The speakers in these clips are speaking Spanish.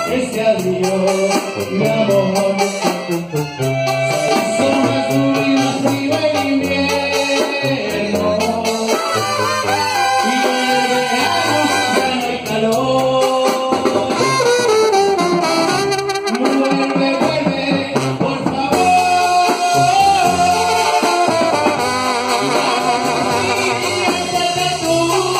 este adiós, mi amor. Son más duro y más frío el invierno, y en el verano ya no hay calor. Vuelve, vuelve, por favor. Siéntate tu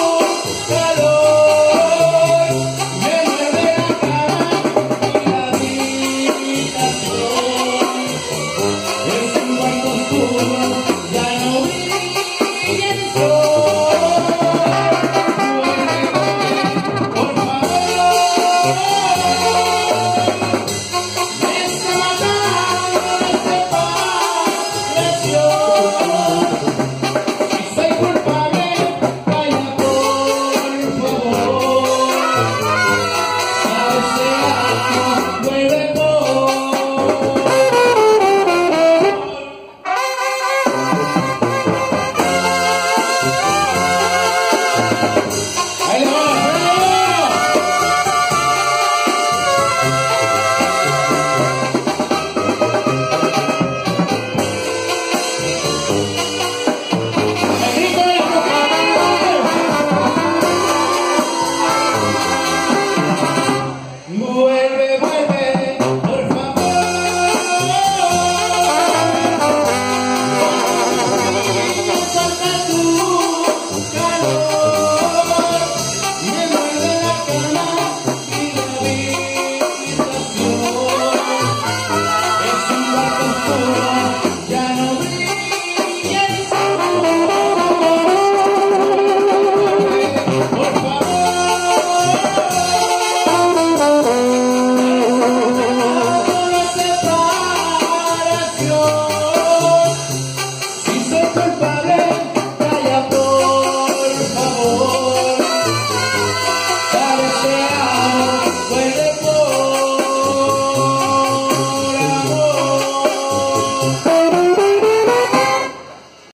calor, me muerde la cara y la habitación. Es un cuarto oscuro, ya no brilla el sol. Vuelve, por favor. Me está matando la separación. Si soy culpable, calla por favor. A ese acto vuelve por. ¡Ahí le va, vuelve, vuelve, por favor. Salta tu calor, me muerde la cama y la habitación. Es un cuarto oscuro, ya no brilla el sol. Por favor. La separación.